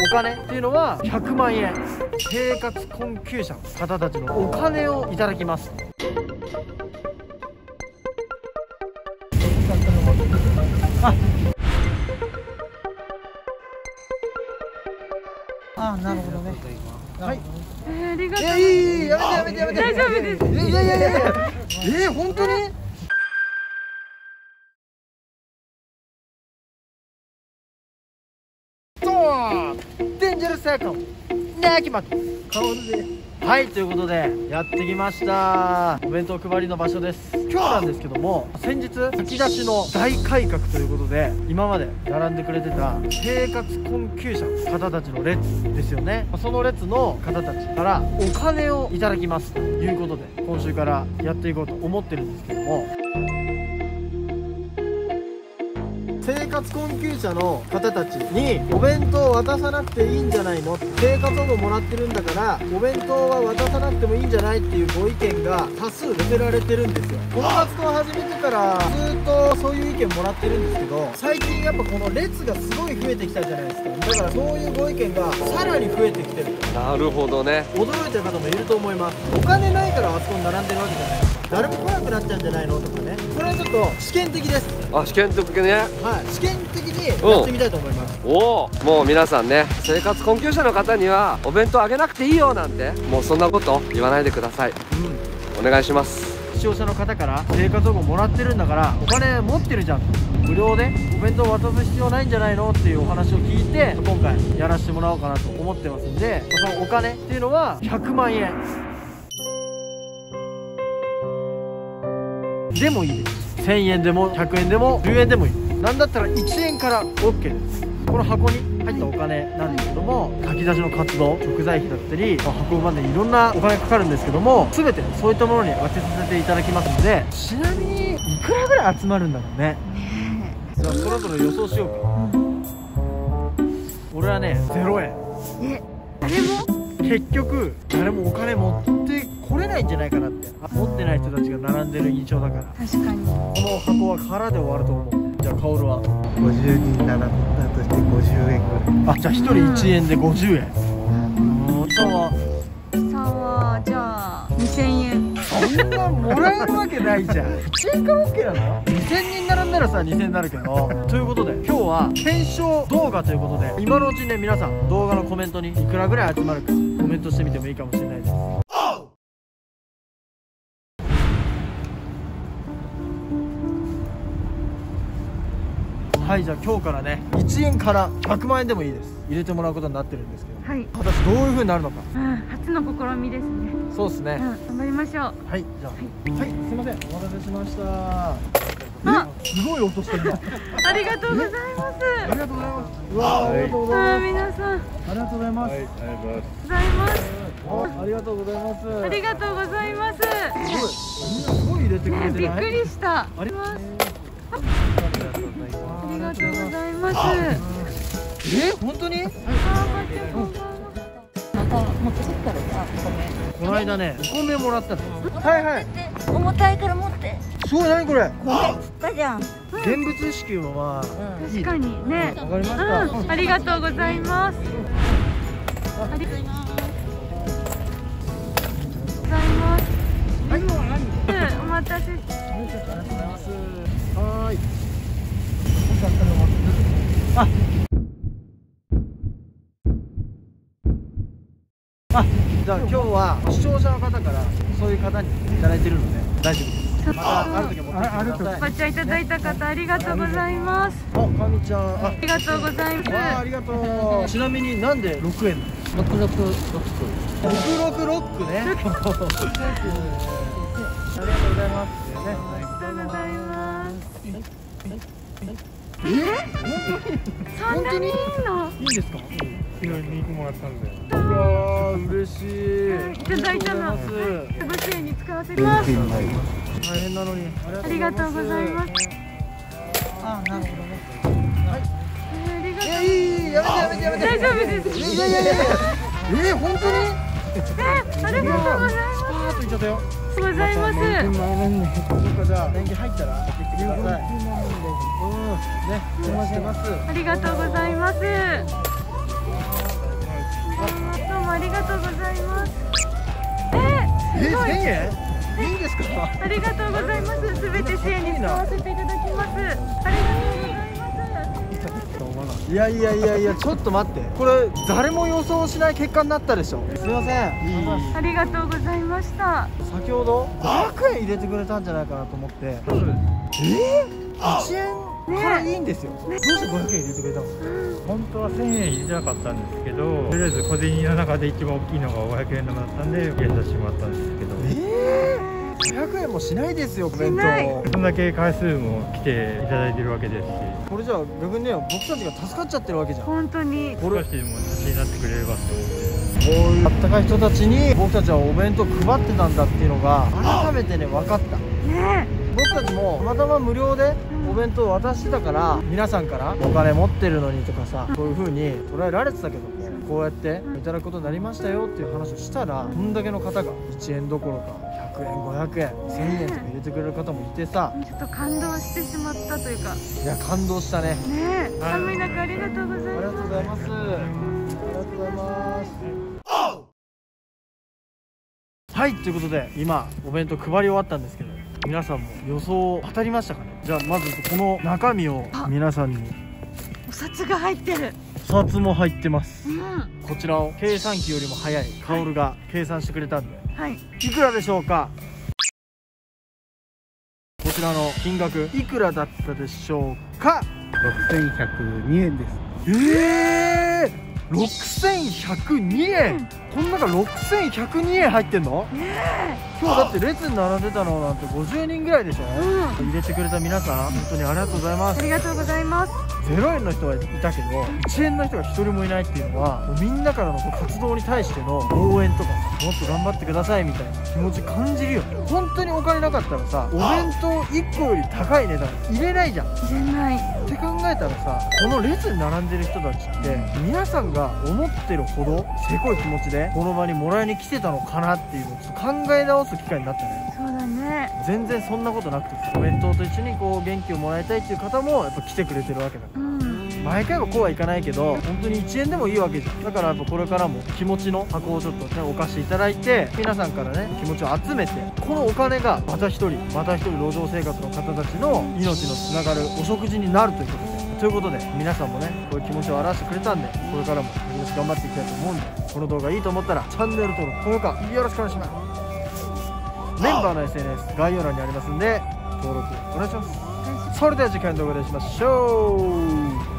金っていうのは100万円、生活困窮者の方たちのお金をいただきます。なるほどね。はい。 ありがとう。 いや、やめて。 大丈夫です。 いや、本当に。デンジャラスサークルなきまく顔で。はい、ということでやってきました。お弁当配りの場所です。今日なんですけども、先日炊き出しの大改革ということで、今まで並んでくれてた生活困窮者の方たちの列ですよね。その列の方たちからお金をいただきますということで、今週からやっていこうと思ってるんですけども、生活困窮者の方たちにお弁当を渡さなくていいんじゃないの、生活保護もらってるんだからお弁当は渡さなくてもいいんじゃないっていうご意見が多数寄せられてるんですよ。この活動を始めてからずっとそういう意見もらってるんですけど、最近やっぱこの列がすごい増えてきたじゃないですか。だからそういうご意見がさらに増えてきてる。 なるほどね。 驚いてる方もいると思います。お金ないからあそこに並んでるわけじゃないですか。誰も来なくなっちゃうんじゃないのとかね。これはちょっと試験的です。 あ、試験的ね。 はい、試験的にやってみたいと思います。 おお、もう皆さんね、生活困窮者の方にはお弁当あげなくていいよなんて、もうそんなこと言わないでください。お願いします。 視聴者の方から生活保護もらってるんだからお金持ってるじゃん、無料でお弁当渡す必要ないんじゃないのっていうお話を聞いて、今回やらせてもらおうかなと思ってますんで、そのお金っていうのは100万円でもいいです。1000円でも100円でも10円でもいい。なんだったら1円から OK です。この箱に入ったお金なんですけども、炊き出しの活動、食材費だったり運ぶまでにいろんなお金かかるんですけども、全てそういったものに当てさせていただきますので、ちなみにいくらぐらい集まるんだろうね。じゃあそろそろ予想しようか。俺はね0円。 誰も結局誰もお金持ってこれないんじゃないかなって。持ってない人たちが並んでる印象だから、 確かにこの箱は空で終わると思う。じゃあカオルは 50人並んだとして50円ぐらい。 じゃあ1人1円で50円。さんはじゃあ2000円。 そんなもらえるわけないじゃん。1円から OK なの？2000人並んだらさ2000円になるけど。ということで今日は検証動画ということで、今のうちにね皆さん動画のコメントにいくらぐらい集まるかコメントしてみてもいいかもしれないです。はい、じゃあ今日からね1円から100万円でもいいです。入れてもらうことになってるんですけど、 はい、 果たしてどういう風になるのか。 初の試みですね。 そうですね。 頑張りましょう。 はい、じゃあ、はい、すみません、お待たせしました。すごい音してるな。 ありがとうございます。 ありがとうございます。うわ、ありがとうございます。 皆さん、 ありがとうございます。 ありがとうございます。 ありがとうございます。 ありがとうございます。 みんなすごい入れてくれてない？ びっくりした。 ありがとうございます。本当に？この間ね、お米もらったの。はいはい。 重たいから持って。 すごい、何これ？ 米つったじゃん。 現物支給は確かにね。 わかりました。 ありがとうございます。ありがとうございます。はい、お待たせ。ありがとうございます。 はい。じゃあ今日は視聴者の方からそういう方にいただいてるので大丈夫です。またある時持ってきてください。 抹茶いただいた方ありがとうございます。 かみちゃん、 ありがとうございます。 ありがとう。ちなみになんで6円なの？666ね。ありがとうございます。 ありがとうございます。そんなにいいの？ いいですか？ 肉もらったんで。 うわー、嬉しい。 いただいたの。ご支援に使わせます。 大変なのにありがとうございます。 なるほどね。はい。 ありがとう。 やめて。 大丈夫です。 いや、本当に？ ありがとうございます。 あといっちゃったよ。 ございます。 どっかじゃあ電気入ったら送ってきてください。ね、お待ちしてます。 ありがとうございます。 とうございます。 1000 すごい。 円いいんですか？ ありがとうございます。すべて支援に使わせていただきます。ありがとうございます。 いやいやいやいや、ちょっと待って、これ誰も予想しない結果になったでしょ。すいません。 ありがとうございました。 先ほど500円入れてくれたんじゃないかなと思って、1円からいいんですよ。どうして500円入れてくれたの？ 本当は1000円入れなかったんですけど、とりあえず小銭の中で一番大きいのが500円玉だったんで入れさせてもらったんですけど、 500円もしないですよ、お弁当。 そんだけ回数も来ていただいてるわけですし、 これじゃあ逆にね、僕たちが助かっちゃってるわけじゃん。 本当に。 これ少しでも足になってくれればと思って。 こういうあったかい人たちに僕たちはお弁当配ってたんだっていうのが改めてね、分かった。 ね僕たちもたまたま無料でお弁当渡してたから、皆さんからお金持ってるのにとかさ、そういう風に捉えられてたけど、こうやっていただくことになりましたよっていう話をしたら、こんだけの方が1円どころか100円500円1000円とか入れてくれる方もいてさ、 ちょっと感動してしまったというか。 いや感動したね。 ね寒い中ありがとうございます。 ありがとうございます。ありがとうございます。はい、ということで今お弁当配り終わったんですけど、皆さんも予想当たりましたかね？じゃあまずこの中身を皆さんに。 お札が入ってる。 お札も入ってます。 うん。 こちらを計算機よりも早いカオルが計算してくれたんで、 はい。 いくらでしょうか？こちらの金額いくらだったでしょうか 6102円です。 6102円、この中6102円入ってんの？今日だって列に並んでたのなんて50人ぐらいでしょ、入れてくれた皆さん本当にありがとうございます。 ありがとうございます。 0円の人はいたけど1円の人が1人もいないっていうのは、もうみんなからの活動に対しての応援とか、もっと頑張ってくださいみたいな気持ち感じるよね。本当にお金なかったらさ、お弁当1個より高い値段入れないじゃん。 入れない。 って考えたらさ、この列に並んでる人たちって皆さんが思ってるほどせこい気持ちでこの場にもらいに来てたのかなっていうのをちょっと考え直す機会になったね。 そうだね。 全然そんなことなくてさ、お弁当と一緒にこう元気をもらいたいっていう方もやっぱ来てくれてるわけだから、毎回はこうはいかないけど本当に1円でもいいわけじゃん。だからやっぱこれからも気持ちの箱をちょっとねお貸しいただいて、皆さんからね気持ちを集めて、このお金がまた一人路上生活の方たちの命のつながるお食事になるということで、皆さんもねこういう気持ちを表してくれたんで、これからもよろしく頑張っていきたいと思うんで、この動画いいと思ったらチャンネル登録高評価よろしくお願いします。メンバーの SNS 概要欄にありますんで登録お願いします。それでは次回の動画でお会いしましょう。